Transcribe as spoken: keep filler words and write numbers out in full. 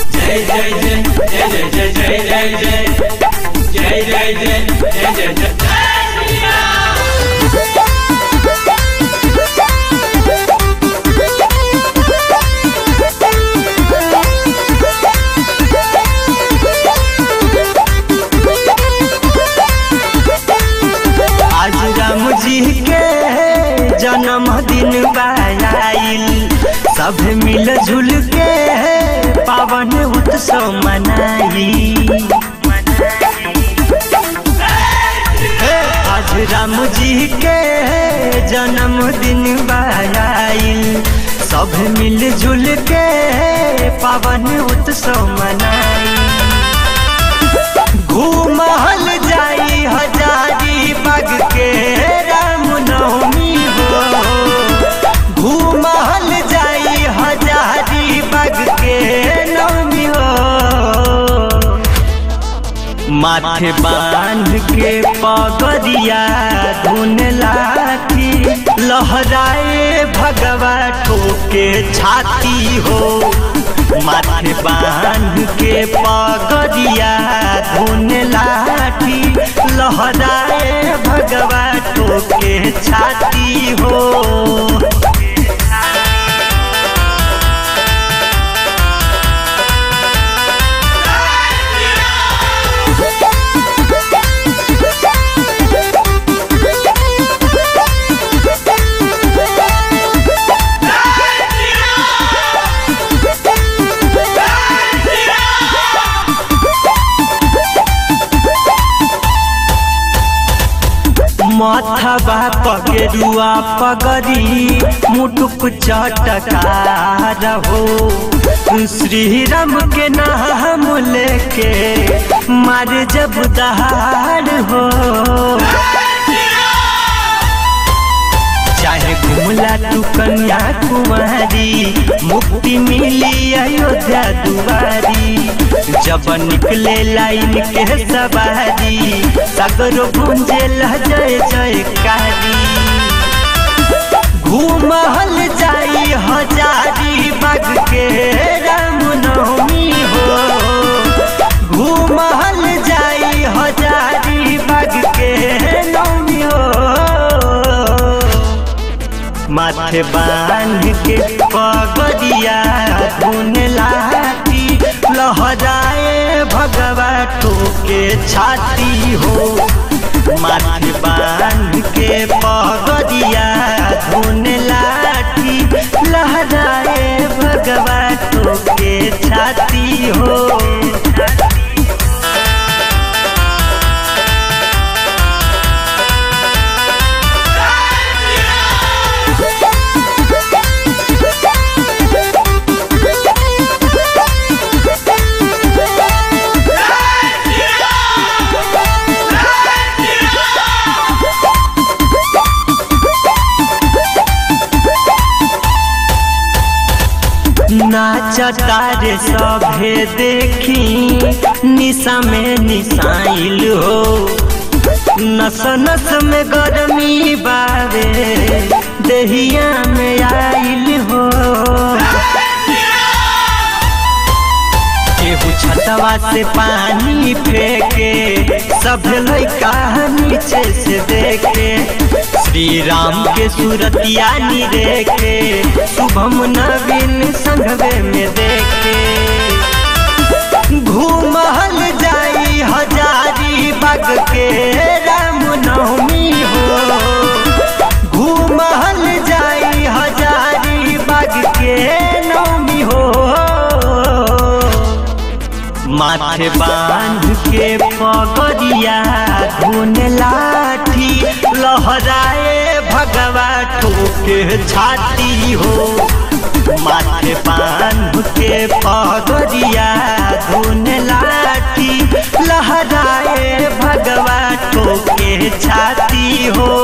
जय जय जय जय जय जय जय जय जय जय जय जय जय जय जन्मदिन बायाइल सब मिल जुल के पावन उत्सव मनाई। आज राम जी के जन्मदिन बायाइल सब मिल जुल के पावन उत्सव मनाई। घूमल जाई हजारी बाग के राम नवमी हो, घूमल जाई हजारी बाग के नवमी हो। माथे बांध के पगड़िया धुन लाठी लहराए भगवा ठोके छाती हो। माथे बांध के पगड़िया धुन लाठी लहराए भगवा ठोके छाती हो। माथाबा पगेरुआ पगड़ी मुटुक चटकार हो। श्री राम के नाम लेके मार जब दहाड़ हो। चाहे घुमला तू कन्याकुमारी मुक्ति मिली अयोध्या दुआरी। जब निकले लाइन के सवारी सगरो गूंजे जय जयकारी। घूमल जाई हजारी बाग के राम नवमी हो, घूमल जाई हजारी बाग के नवमी हो। माथे बांध के पगड़िया धुन लाठी लहराए भगवा ठोके छाती हो। माथे बांध के पगड़िया धुन लाठी लहराए भगवा ठोके छाती हो। नाचता रे सभे देखी निशा में निशाइल हो। नस नस में गर्मी बावे देहिया में आइल हो। केहू छतवा से पानी फेंके सब लइका नीचे से देखे। श्री राम के सूरतिया निरेखे शुभम नवीन संघवे में देखे। घूमल जाई हजारी बाग के राम नवमी हो, घूमल जाई हजारी बाग के नवमी हो। माथे बांध के पगड़िया धुन लाठी लहराए भगवा ठोके छाती हो। माथे बांध के पगड़िया धुन लाठी लहराए भगवा ठोके छाती हो।